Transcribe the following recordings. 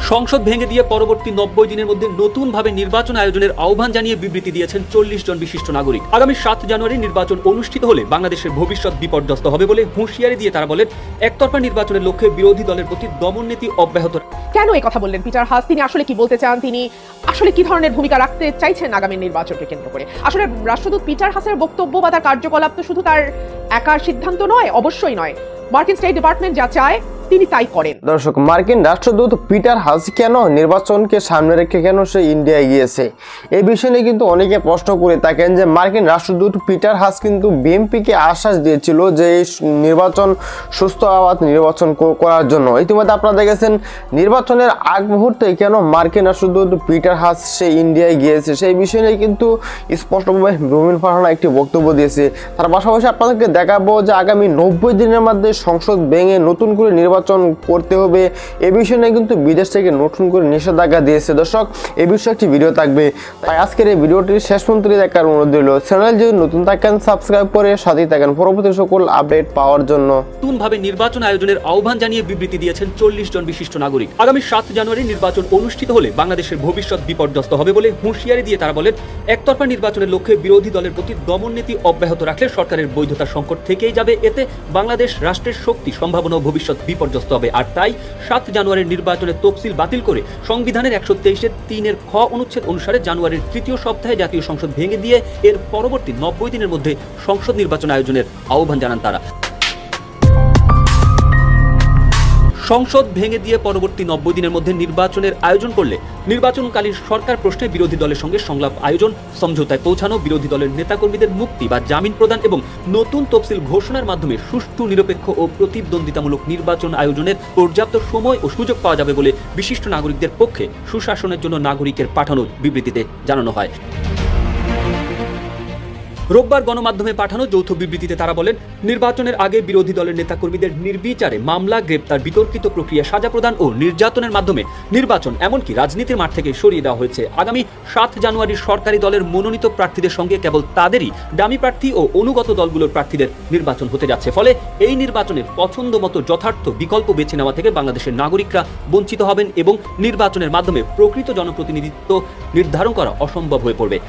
সংসদ ভেঙে দিয়ে পরবর্তী 90 দিনের মধ্যে নতুনভাবে নির্বাচন আয়োজনের আহ্বান জানিয়ে বিবৃতি দিয়েছেন 40 জন বিশিষ্ট নাগরিক। আগামী 7 জানুয়ারি নির্বাচন অনুষ্ঠিত হলে বাংলাদেশের ভবিষ্যৎ বিপর্যস্ত হবে বলে হুঁশিয়ারি দিয়ে তারা বলেন, একতরফা নির্বাচনের লক্ষ্যে বিরোধী দলের প্রতি দমন নীতি অব্যাহত। কেন এই কথা বললেন পিটার হাস? তিনি আসলে কি বলতে চান? তিনি আসলে কি ধরনের ভূমিকা রাখতে চাইছেন আগামী নির্বাচনকে কেন্দ্র করে? আসলে রাষ্ট্রদূত পিটার হাসের বক্তব্য বা তার কার্যকলাপ তো শুধু তার একার সিদ্ধান্ত নয়, অবশ্যই নয়। মার্কিন স্টেট ডিপার্টমেন্ট যা চায় তিনি তাই করেন। দর্শক, মার্কিন রাষ্ট্রদূত পিটার হাস কেন নির্বাচনকে সামনে রেখে কেন সে ইন্ডিয়ায় গিয়েছে, এই বিষয়ে নিয়ে কিন্তু অনেকে প্রশ্ন করে থাকেন যে মার্কিন রাষ্ট্রদূত পিটার হাস কিন্তু বিএনপিকে আশ্বাস দিয়েছিল যে এই নির্বাচন সুস্থ আবাদ নির্বাচন করার জন্য। ইতিমধ্যে আপনারা দেখেছেন নির্বাচনের আগ মুহূর্তে কেন মার্কিন রাষ্ট্রদূত পিটার হাস সে ইন্ডিয়ায় গিয়েছে, সেই বিষয় নিয়ে কিন্তু স্পষ্টভাবে রুমিন ফারহানা একটি বক্তব্য দিয়েছে। তার পাশাপাশি আপনাদেরকে দেখাবো যে আগামী 90 দিনের মধ্যে সংসদ ভেঙে নতুন করে নির্বাচন করতে হবে, এ বিষয়ে নিয়ে কিন্তু বিদেশ থেকে নতুন করে নিষেধাজ্ঞা দিয়েছে। দর্শক, এই বিষয়ে একটি ভিডিও থাকবে, তাই আজকের এই ভিডিওটি শেষ পর্যন্ত দেখার অনুরোধ রইল। চ্যানেল যদি নতুন থাকেন সাবস্ক্রাইব করে সাথেই থাকেন পরবর্তী সকল আপডেট পাওয়ার জন্য। নতুনভাবে নির্বাচন আয়োজনের আহ্বান জানিয়ে বিবৃতি দিয়েছেন 40 জন বিশিষ্ট নাগরিক। আগামী 7 জানুয়ারি নির্বাচন অনুষ্ঠিত হলে বাংলাদেশের ভবিষ্যৎ বিপর্যস্ত হবে বলে হুঁশিয়ারি দিয়ে তারা বলেন, একতরফা নির্বাচনের লক্ষ্যে বিরোধী দলের প্রতি দমন নীতি অব্যাহত রাখলে সরকারের বৈধতা সংকট থেকেই যাবে। এতে বাংলাদেশ রাষ্ট্রের শক্তি, সম্ভাবনা ও ভবিষ্যৎ বিপর্যস্ত হবে। আর তাই 7 জানুয়ারির নির্বাচনের তফসিল বাতিল করে সংবিধানের 123-3 খ অনুচ্ছেদ অনুসারে জানুয়ারির তৃতীয় সপ্তাহে জাতীয় সংসদ ভেঙে দিয়ে এর পরবর্তী 90 দিনের মধ্যে সংসদ নির্বাচন আয়োজনের আহ্বান জানান তারা। সংসদ ভেঙে দিয়ে পরবর্তী 90 দিনের মধ্যে নির্বাচনের আয়োজন করলে নির্বাচনকালীন সরকার প্রশ্নে বিরোধী দলের সঙ্গে সংলাপ আয়োজন, সমঝোতায় পৌঁছানো, বিরোধী দলের নেতাকর্মীদের মুক্তি বা জামিন প্রদান এবং নতুন তফসিল ঘোষণার মাধ্যমে সুষ্ঠু, নিরপেক্ষ ও প্রতিদ্বন্দ্বিতামূলক নির্বাচন আয়োজনের পর্যাপ্ত সময় ও সুযোগ পাওয়া যাবে বলে বিশিষ্ট নাগরিকদের পক্ষে সুশাসনের জন্য নাগরিকের পাঠানো বিবৃতিতে জানানো হয়। রোববার গণমাধ্যমে পাঠানো যৌথ বিবৃতিতে তারা বলেন, নির্বাচনের আগে বিরোধী দলের নেতাকর্মীদের নির্বিচারে মামলা, গ্রেপ্তার, বিতর্কিত প্রক্রিয়া, সাজা প্রদান ও নির্যাতনের মাধ্যমে নির্বাচন এমনকি রাজনীতির মাঠ থেকে সরিয়ে দেওয়া হয়েছে। আগামী 7 জানুয়ারি সরকারি দলের মনোনীত প্রার্থীদের সঙ্গে কেবল তাদেরই ডামি প্রার্থী ও অনুগত দলগুলোর প্রার্থীদের নির্বাচন হতে যাচ্ছে। ফলে এই নির্বাচনের পছন্দ মতো যথার্থ বিকল্প বেছে নেওয়া থেকে বাংলাদেশের নাগরিকরা বঞ্চিত হবেন এবং নির্বাচনের মাধ্যমে প্রকৃত জনপ্রতিনিধিত্ব নির্ধারণ করা অসম্ভব হয়ে পড়বে।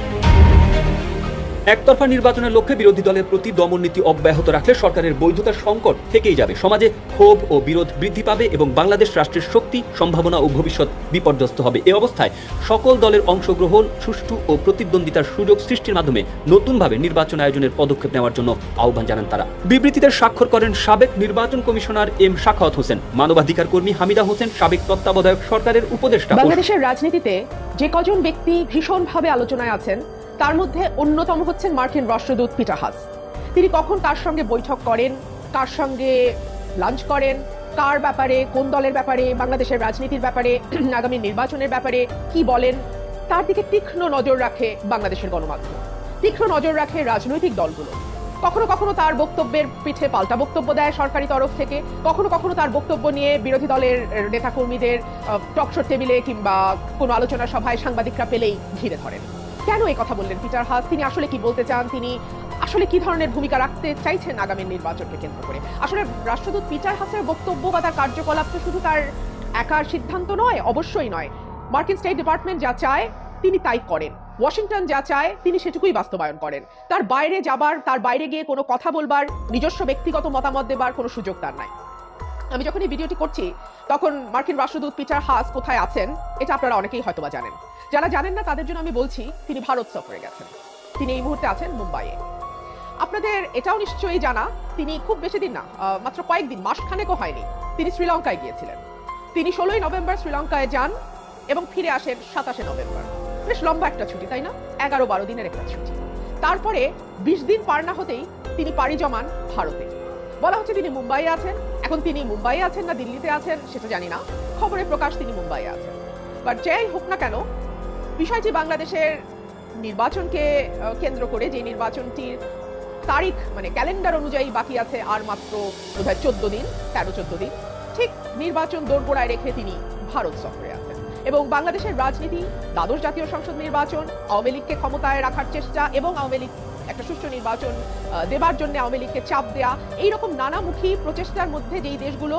একতরফা নির্বাচনের লক্ষ্যে বিরোধী দলের প্রতি দমন নীতি অব্যাহত রাখলে সরকারের বৈধতার সংকট থেকেই যাবে, সমাজে ক্ষোভ ও বিরোধ বৃদ্ধি পাবে এবং বাংলাদেশ রাষ্ট্রের শক্তি, সম্ভাবনা ও ভবিষ্যৎ বিপর্যস্ত হবে। এ অবস্থায় সকল দলের অংশগ্রহণ, সুষ্ঠু ও প্রতিদ্বন্দ্বিতার সুযোগ সৃষ্টির মাধ্যমে নতুনভাবে নির্বাচন আয়োজনের পদক্ষেপ নেওয়ার জন্য আহ্বান জানান তারা। বিবৃতিতে স্বাক্ষর করেন সাবেক নির্বাচন কমিশনার এম শাখাওয়াত হোসেন, মানবাধিকার কর্মী হামিদা হোসেন, সাবেক তত্ত্বাবধায়ক সরকারের উপদেষ্টা। বাংলাদেশের রাজনীতিতে যে কজন ব্যক্তি ভীষণভাবে আলোচনায় আছেন তার মধ্যে অন্যতম হচ্ছেন মার্কিন রাষ্ট্রদূত পিটার হাস। তিনি কখন কার সঙ্গে বৈঠক করেন, কার সঙ্গে লাঞ্চ করেন, কার ব্যাপারে, কোন দলের ব্যাপারে, বাংলাদেশের রাজনীতির ব্যাপারে, আগামী নির্বাচনের ব্যাপারে কি বলেন, তার দিকে তীক্ষ্ণ নজর রাখে বাংলাদেশের গণমাধ্যম, তীক্ষ্ণ নজর রাখে রাজনৈতিক দলগুলো। কখনো কখনো তার বক্তব্যের পিঠে পাল্টা বক্তব্য দেয় সরকারি তরফ থেকে, কখনো কখনো তার বক্তব্য নিয়ে বিরোধী দলের নেতাকর্মীদের টকশোর টেবিলে কিংবা কোনো আলোচনা সভায় সাংবাদিকরা পেলেই ঘিরে ধরেন। কেন এই কথা বললেন পিটার হাস? তিনি আসলে কি বলতে চান? তিনি আসলে কি ধরনের ভূমিকা রাখতে চাইছেন আগামী নির্বাচনকে কেন্দ্র করে? আসলে রাষ্ট্রদূত পিটার হাসের বক্তব্য বা তার কার্যকলাপ তো শুধু তার একার সিদ্ধান্ত নয়, অবশ্যই নয়। মার্কিন স্টেট ডিপার্টমেন্ট যা চায় তিনি তাই করেন, ওয়াশিংটন যা চায় তিনি সেটুকুই বাস্তবায়ন করেন। তার বাইরে যাবার, তার বাইরে গিয়ে কোনো কথা বলবার, নিজস্ব ব্যক্তিগত মতামত দেবার কোনো সুযোগ তার নাই। আমি যখন এই ভিডিওটি করছি তখন মার্কিন রাষ্ট্রদূত পিটার হাস কোথায় আছেন এটা আপনারা অনেকেই হয়তোবা জানেন। যারা জানেন না তাদের জন্য আমি বলছি, তিনি ভারত সফরে গেছেন। তিনি এই মুহূর্তে আছেন মুম্বাইয়ে। আপনাদের এটাও নিশ্চয়ই জানা, তিনি খুব বেশি দিন না, মাত্র কয়েকদিন, মাসখানেকও হয়নি, তিনি শ্রীলঙ্কায় গিয়েছিলেন। তিনি 16 নভেম্বর শ্রীলঙ্কায় যান এবং ফিরে আসেন 27 নভেম্বর। বেশ লম্বা একটা ছুটি, তাই না? 11-12 দিনের একটা ছুটি। তারপরে 20 দিন পার না হতেই তিনি পাড়ি জমান ভারতে। বলা হচ্ছে তিনি মুম্বাইয়ে আছেন। এখন তিনি মুম্বাইয়ে আছেন না দিল্লিতে আছেন সেটা জানি না, খবরে প্রকাশ তিনি মুম্বাইয়ে আছেন। বাট যাই হোক না কেন, বিষয়টি বাংলাদেশের নির্বাচনকে কেন্দ্র করে, যে নির্বাচনটির তারিখ মানে ক্যালেন্ডার অনুযায়ী বাকি আছে আর মাত্র বোধহয় 14 দিন, 13-14 দিন, ঠিক নির্বাচন দোরগোড়ায় রেখে তিনি ভারত সফরে আছেন। এবং বাংলাদেশের রাজনীতি, দ্বাদশ জাতীয় সংসদ নির্বাচন, আওয়ামী লীগকে ক্ষমতায় রাখার চেষ্টা এবং আওয়ামী লীগ একটা সুষ্ঠু নির্বাচন দেবার জন্য আওয়ামী লীগকে চাপ দেয়া, এইরকম নানামুখী প্রচেষ্টার মধ্যে যেই দেশগুলো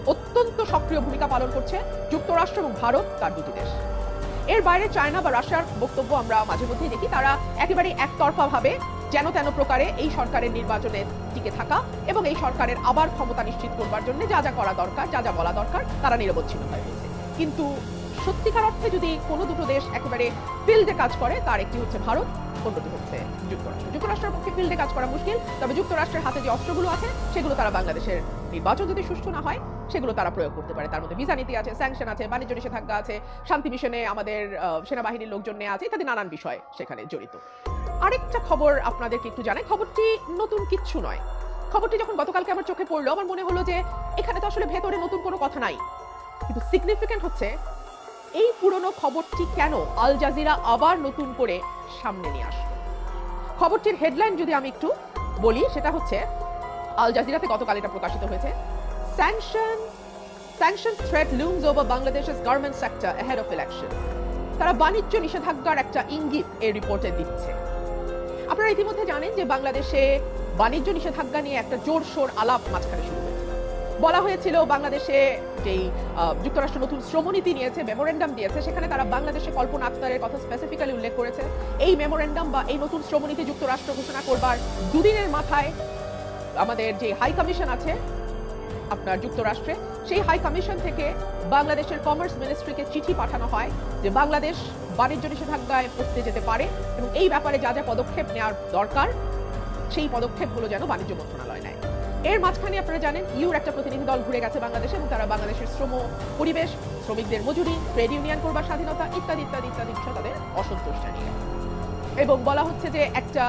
অত্যন্ত সক্রিয় ভূমিকা পালন করছে যুক্তরাষ্ট্র এবং ভারত, তার দুটি দেশ। এর বাইরে চায়না বা রাশিয়ার বক্তব্য আমরা মাঝে মধ্যেই দেখি, তারা একেবারে একতরফা ভাবে যেন তেন প্রকারে এই সরকারের নির্বাচনে টিকে থাকা এবং এই সরকারের আবার ক্ষমতা নিশ্চিত করবার জন্য যা যা করা দরকার, যা যা বলা দরকার, তারা নিরবচ্ছিন্ন হয়ে রয়েছে। কিন্তু সত্যিকার অর্থে যদি কোনো দুটো দেশ একেবারে ফিল্ডে কাজ করে, তার একটি হচ্ছে ভারত, অন্যটি হচ্ছে যুক্তরাষ্ট্র। যুক্তরাষ্ট্রের পক্ষে ফিল্ডে কাজ করা মুশকিল, তবে যুক্তরাষ্ট্রের হাতে যে অস্ত্রগুলো আছে সেগুলো তারা বাংলাদেশের নির্বাচন যদি সুষ্ঠু না হয় সেগুলো তারা প্রয়োগ করতে পারে। তার মধ্যে ভিসা নীতি আছে, স্যাংশন আছে, বাণিজ্য নিষেধাজ্ঞা আছে, শান্তি মিশনে আমাদের সেনাবাহিনীর লোকজন নেওয়া আছে, ইত্যাদি নানান বিষয় সেখানে জড়িত। আরেকটা খবর আপনাদেরকে একটু জানাই, খবরটি নতুন কিচ্ছু নয়। খবরটি যখন গতকালকে আমার চোখে পড়লো, আমার মনে হলো যে এখানে তো আসলে ভেতরে নতুন কোনো কথা নাই, কিন্তু সিগনিফিক্যান্ট হচ্ছে এই পুরনো খবরটি কেন আল জাজিরা আবার নতুন করে সামনে নিয়ে আসলো। খবরটির হেডলাইন যদি আমি একটু বলি, সেটা হচ্ছে আল জাজিরাতে গতকাল এটা প্রকাশিত হয়েছে, Sanction threat looms over Bangladesh's garment sector ahead of elections. তারা বাণিজ্য নিষেধাজ্ঞার একটা ইঙ্গিত এই রিপোর্টে দিচ্ছে। আপনারা ইতিমধ্যে জানেন যে বাংলাদেশে বাণিজ্য নিষেধাজ্ঞা নিয়ে একটা জোরশোর আলাপ মাঝখানে শুরু হয়েছিল। বলা হয়েছিল বাংলাদেশে যেই যুক্তরাষ্ট্র নতুন শ্রমনীতি নিয়েছে, মেমোরেন্ডাম দিয়েছে, সেখানে তারা বাংলাদেশে কল্পনা আক্তারের কথা স্পেসিফিক্যালি উল্লেখ করেছে। এই মেমোরেন্ডাম বা এই নতুন শ্রমনীতি যুক্তরাষ্ট্র ঘোষণা করবার দুদিনের মাথায় আমাদের যে হাই কমিশন আছে আপনার যুক্তরাষ্ট্রে, সেই হাই কমিশন থেকে বাংলাদেশের কমার্স মিনিস্ট্রিকে চিঠি পাঠানো হয় যে বাংলাদেশ বাণিজ্য নিষেধাজ্ঞায় পড়তে যেতে পারে এবং এই ব্যাপারে যা যা পদক্ষেপ নেওয়ার দরকার সেই পদক্ষেপগুলো যেন বাণিজ্য মন্ত্রণালয় নেয়। এর মাঝখানে আপনারা জানেন ইউর একটা প্রতিনিধি দল ঘুরে গেছে বাংলাদেশে এবং তারা বাংলাদেশের শ্রম পরিবেশ, শ্রমিকদের মজুরি, ট্রেড ইউনিয়ন করবার স্বাধীনতা ইত্যাদি ইত্যাদি ইত্যাদি বিষয়ে তাদের অসন্তোষ জানিয়ে এবং বলা হচ্ছে যে একটা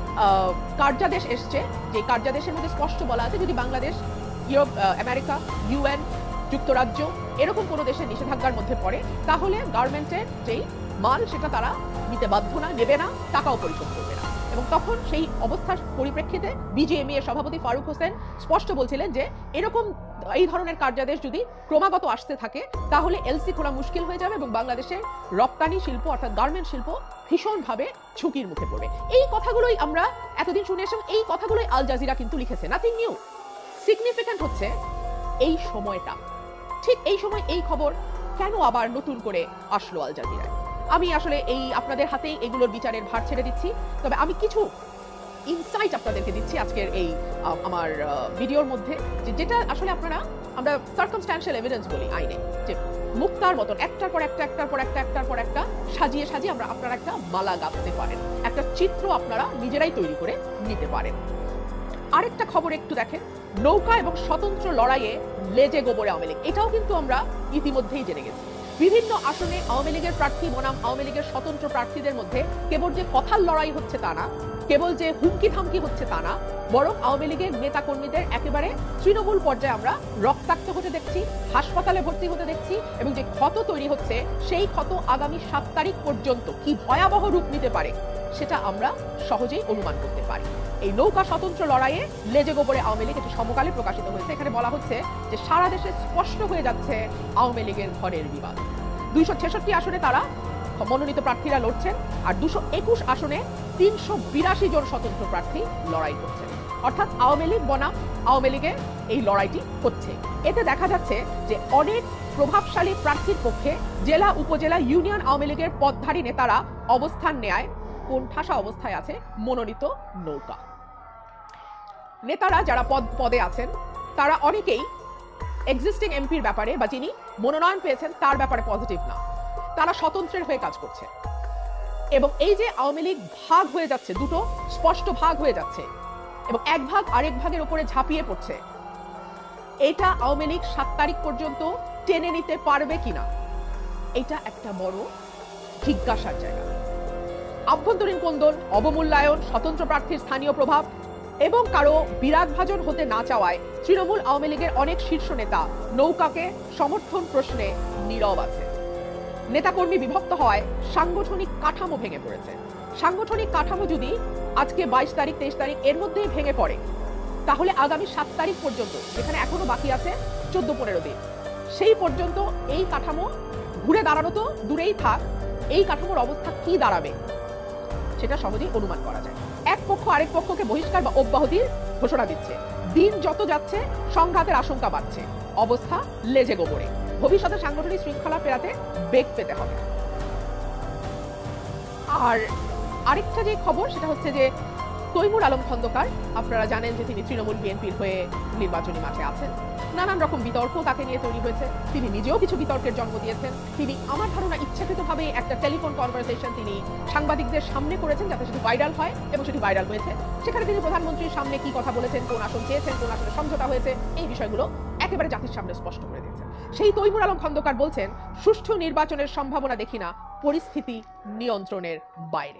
কার্যাদেশ এসছে, যে কার্যাদেশের মধ্যে স্পষ্ট বলা আছে যদি বাংলাদেশ ইউরোপ, আমেরিকা, ইউএন, যুক্তরাজ্য এরকম কোনো দেশের নিষেধাজ্ঞার মধ্যে পড়ে তাহলে গার্মেন্টের যেই মাল সেটা তারা নিতে বাধ্য না, নেবে না, টাকাও পরিশোধ করবে না। এবং তখন সেই অবস্থার পরিপ্রেক্ষিতে বিজিএমইএ এর সভাপতি ফারুক হোসেন স্পষ্ট বলছিলেন যে এরকম এই ধরনের কার্যাদেশ যদি ক্রমাগত আসতে থাকে তাহলে এলসি খোলা মুশকিল হয়ে যাবে এবং বাংলাদেশের রপ্তানি শিল্প অর্থাৎ গার্মেন্ট শিল্প ভীষণভাবে ঝুঁকির মুখে পড়বে। এই কথাগুলোই আমরা এতদিন শুনে এসেছি, এই কথাগুলোই আল জাজিরা কিন্তু লিখেছে, নাথিং নিউ। সিগনিফিক্যান্ট হচ্ছে এই সময়টা, ঠিক এই সময় এই খবর কেন আবার নতুন করে আসলো আল জাজিরায়। আমি আসলে এই আপনাদের হাতেই এগুলোর বিচারের ভার ছেড়ে দিচ্ছি, তবে আমি কিছু ইনসাইট আপনাদেরকে দিচ্ছি আজকের এই আমার ভিডিওর মধ্যে, যেটা আসলে আমরা সার্কামস্ট্যান্সিয়াল এভিডেন্স বলি আইনে, যে মুক্তার মতন একটার পর একটা একটার পর একটা একটার পর একটা সাজিয়ে সাজিয়ে আপনারা একটা মালা গাঁথতে পারেন, একটা চিত্র আপনারা নিজেরাই তৈরি করে নিতে পারেন। আরেকটা খবর একটু দেখেন, নৌকা এবং স্বতন্ত্র লড়াইয়ে লেজে গোবরে আওয়ামী লীগ, এটাও কিন্তু আমরা ইতিমধ্যেই জেনে গেছি। বিভিন্ন আসনে আওয়ামী লীগের প্রার্থী বনাম আওয়ামী লীগের স্বতন্ত্র প্রার্থীদের মধ্যে কেবল যে কথার লড়াই হচ্ছে তা না, কেবল যে হুমকি ধামকি হচ্ছে তা না, বরং আওয়ামী লীগের নেতা কর্মীদের একেবারে তৃণমূল পর্যায়ে আমরা রক্তাক্ত হতে দেখছি, হাসপাতালে ভর্তি হতে দেখছি এবং যে ক্ষত তৈরি হচ্ছে সেই ক্ষত আগামী 7 তারিখ পর্যন্ত কি ভয়াবহ রূপ নিতে পারে সেটা আমরা সহজেই অনুমান করতে পারি। এই নৌকা স্বতন্ত্র লড়াইয়ে লেজে গোবরে আওয়ামী লীগ একটি সমকালে প্রকাশিত হয়েছে। এখানে বলা হচ্ছে যে সারা দেশে স্পষ্ট হয়ে যাচ্ছে আওয়ামী লীগের ঘরের বিবাদ। 266 আসনে তারা মনোনীত প্রার্থীরা লড়ছেন আর 221 আসনে 382 জন স্বতন্ত্র প্রার্থী লড়াই করছেন, অর্থাৎ আওয়ামী লীগ বনাম আওয়ামী লীগের এই লড়াইটি হচ্ছে। এতে দেখা যাচ্ছে যে অনেক প্রভাবশালী প্রার্থীর পক্ষে জেলা, উপজেলা, ইউনিয়ন আওয়ামী লীগের পদধারী নেতারা অবস্থান নেয় কোণঠাসা অবস্থায় আছে মনোনীত নৌকা। নেতারা যারা পদে আছেন তারা অনেকেই এক্সিস্টিং এমপির ব্যাপারে বা যিনি মনোনয়ন পেয়েছেন তার ব্যাপারে পজিটিভ না, তারা স্বতন্ত্রের হয়ে কাজ করছে। এবং এই যে আওয়ামী লীগ ভাগ হয়ে যাচ্ছে, দুটো স্পষ্ট ভাগ হয়ে যাচ্ছে এবং এক ভাগ আরেক ভাগের উপরে ঝাঁপিয়ে পড়ছে, এটা আওয়ামী লীগ 7 তারিখ পর্যন্ত টেনে নিতে পারবে কিনা এটা একটা বড় জিজ্ঞাসার জায়গা। আভ্যন্তরীণ কোন্দল, অবমূল্যায়ন, স্বতন্ত্র প্রার্থীর স্থানীয় প্রভাব এবং কারো বিরাগভাজন হতে না চাওয়ায় তৃণমূল আওয়ামী লীগের অনেক শীর্ষ নেতা নৌকাকে সমর্থন প্রশ্নে নীরব আছে। নেতাকর্মী বিভক্ত হয়, সাংগঠনিক কাঠামো ভেঙে পড়েছে। সাংগঠনিক কাঠামো যদি আজকে 22 তারিখ 23 তারিখ এর মধ্যেই ভেঙে পড়ে তাহলে আগামী 7 তারিখ পর্যন্ত, যেখানে এখনো বাকি আছে 14-15 দিন, সেই পর্যন্ত এই কাঠামো ঘুরে দাঁড়ানো তো দূরেই থাক, এই কাঠামোর অবস্থা কি দাঁড়াবে সেটা সহজেই অনুমান করা যায়। এক পক্ষ আরেক পক্ষকে বহিষ্কার বা অব্যাহতির ঘোষণা দিচ্ছে, দিন যত যাচ্ছে সংঘাতের আশঙ্কা বাড়ছে। অবস্থা লেজে গোবরে। ভবিষ্যতে সাংগঠনিক শৃঙ্খলা ফেরাতে বেগ পেতে হবে। আর আরেকটা যে খবর সেটা হচ্ছে যে তৈমুর আলম খন্দকার, আপনারা জানেন যে তিনি তৃণমূল বিএনপির হয়ে নির্বাচনী মাঠে আছেন। নানান রকম বিতর্ক তাকে নিয়ে তৈরি হয়েছে, তিনি নিজেও কিছু বিতর্কের জন্ম দিয়েছেন। তিনি আমার ধারণা ইচ্ছাকৃতভাবে একটা টেলিফোন কনভারসেশন তিনি সাংবাদিকদের সামনে করেছেন যাতে সেটি ভাইরাল হয়, এবং সেটি ভাইরাল হয়েছে। সেখানে তিনি প্রধানমন্ত্রীর সামনে কি কথা বলেছেন, কোন আসন চেয়েছেন, কোন আসনে সমঝোতা হয়েছে, এই বিষয়গুলো একেবারে জাতির সামনে স্পষ্ট করে দিয়েছেন। সেই তৈমুর আলম খন্দকার বলছেন, সুষ্ঠু নির্বাচনের সম্ভাবনা দেখি না, পরিস্থিতি নিয়ন্ত্রণের বাইরে।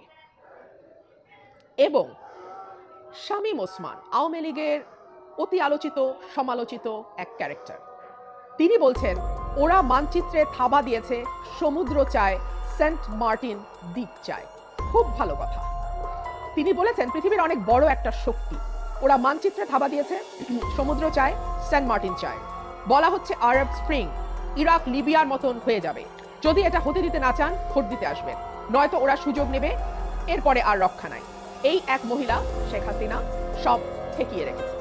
এবং শামীম ওসমান আওয়ামী লীগের অতি আলোচিত সমালোচিত এক ক্যারেক্টার, তিনি বলছেন ওরা মানচিত্রে থাবা দিয়েছে, সমুদ্র চায়, সেন্ট মার্টিন দ্বীপ চায়। খুব ভালো কথা। তিনি বলেছেন পৃথিবীর অনেক বড় একটা শক্তি, ওরা মানচিত্রে থাবা দিয়েছে, সমুদ্র চায়, সেন্ট মার্টিন চায়। বলা হচ্ছে আরব স্প্রিং ইরাক লিবিয়ার মতন হয়ে যাবে। যদি এটা হতে দিতে না চান, ভোট দিতে আসবেন, নয়তো ওরা সুযোগ নেবে, এরপরে আর রক্ষা নাই। এই এক মহিলা শেখ হাসিনা সব ঠেকিয়ে রেখেছে।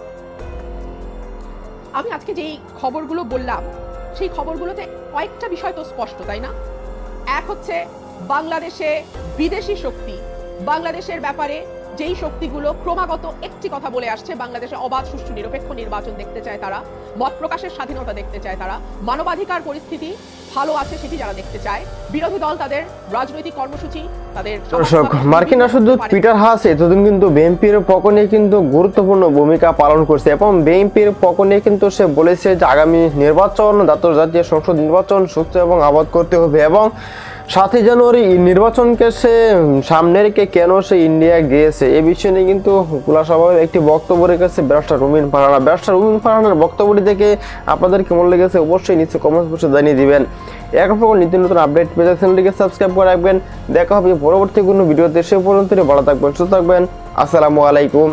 আমি আজকে যেই খবরগুলো বললাম সেই খবরগুলোতে কয়েকটা বিষয় তো স্পষ্ট, তাই না? এক হচ্ছে বাংলাদেশে বিদেশি শক্তি, বাংলাদেশের ব্যাপারে যেই শক্তিগুলো ক্রমাগত একটি কথা বলে আসছে, বাংলাদেশে অবাধ সুষ্ঠু নিরপেক্ষ নির্বাচন দেখতে চায় তারা, মত প্রকাশের স্বাধীনতা দেখতে চায় তারা, মানবাধিকার পরিস্থিতি ভালো আছে সেটি যারা দেখতে চায়, বিরোধী দল তাদের রাজনৈতিক কর্মসূচি, তাদের দর্শক, মার্কিন রাষ্ট্রদূত পিটার হাস এতদিন কিন্তু বিএনপির পক্ষ নিয়ে কিন্তু গুরুত্বপূর্ণ ভূমিকা পালন করছে, এবং বিএনপির পক্ষ নিয়ে কিন্তু সে বলেছে যে আগামী নির্বাচন, জাতীয় সংসদ নির্বাচন সুস্থ এবং আবাদ করতে হবে, এবং 7 জানুয়ারি নির্বাচনকে সে সামনে রেখে কেন সে ইন্ডিয়া গিয়েছে এই বিষয়ে নিয়ে কিন্তু খোলাসাভাবে একটি বক্তব্য রেখেছে ব্যারিস্টার রুমিন ফারহানা। ব্যারিস্টার রুমিন ফারহানার বক্তব্যটি দেখে আপনাদের কেমন লেগেছে অবশ্যই নিচে কমেন্ট বক্সে জানিয়ে দিবেন। এখন নিত্য নতুন আপডেট পেতে চ্যানেলটিকে সাবস্ক্রাইব করে রাখবেন। দেখা হবে পরবর্তী কোনো ভিডিওতে, সে পর্যন্ত ভালো থাকবেন, সুস্থ থাকবেন। আসসালামু আলাইকুম।